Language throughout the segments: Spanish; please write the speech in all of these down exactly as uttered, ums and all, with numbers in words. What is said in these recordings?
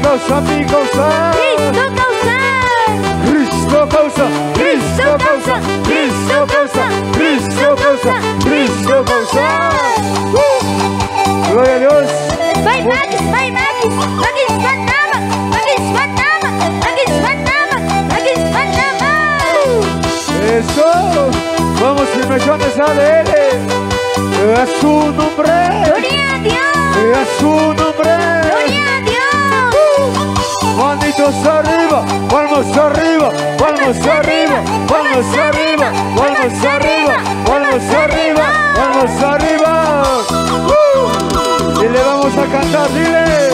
causa, mi causa. Cristo causa. Cristo causa, Cristo causa, Cristo causa, Cristo causa, Cristo causa. Uh. Gloria a Dios. Vai Magis, vai Magis, Magis Panama, Magis Panama, Magis Panama, Magis Panama. Eso. Vamos firmechones a ver. A su nombre. Gloria a Dios. A su nombre. Gloria a Dios. Manitos arriba, palmas arriba, palmas arriba, palmas arriba, palmas arriba, palmas arriba, palmas arriba. Uh. Y le vamos a cantar, dile.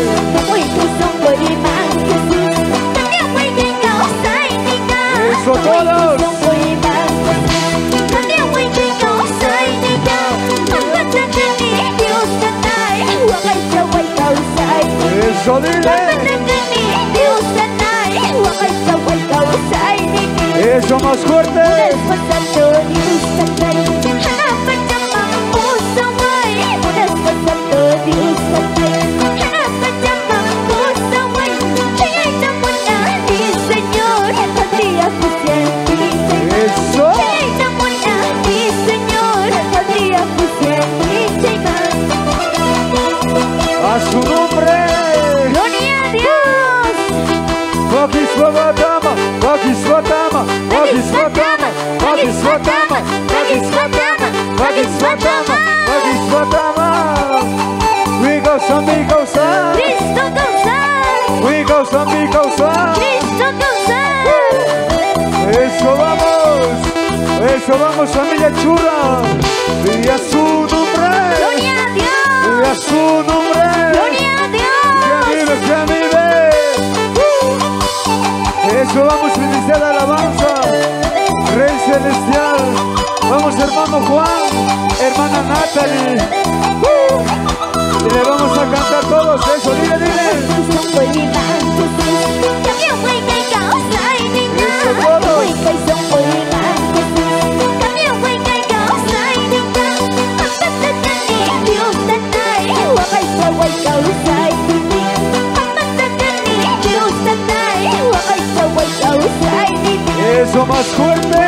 Eso todos. Eso dile. Eso más fuerte. Eso. A su nombre. Gloria a Dios. Magis Svatama, Magis Svatama, Magis Svatama, Magis Svatama, Magis Svatama, Magis Svatama, Magis Svatama. We causa, mi causa. Cristo causa. We causa, mi causa. Cristo causa. Eso vamos, eso vamos, familia chula. Y a su nombre. Gloria a Dios. Y a su nombre. Gloria a Dios. Que vive, que vive. Eso vamos, Ministerio de Alabanza, Rey Celestial. Vamos, hermano Juan, hermana Natalie. Uh. Y le vamos a cantar todos eso, dile, dile. Eso todos. Eso más fuerte.